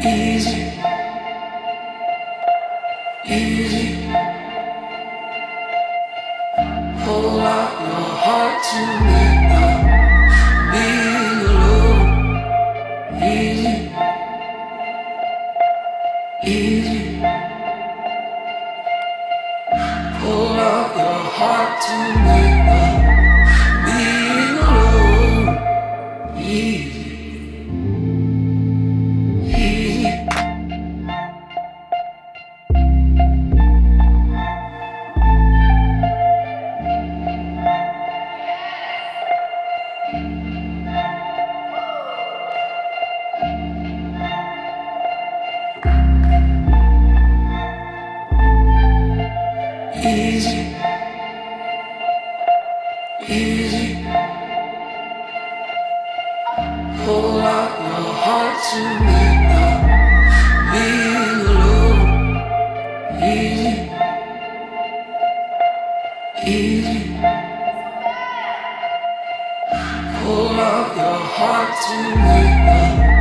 Easy, easy. Pull out your heart to make the being alone. Easy, easy. Pull out your heart to make the being alone. Easy, easy. Easy, easy. Pull out your heart to make the being alone. Easy, easy. Pull out your heart to make the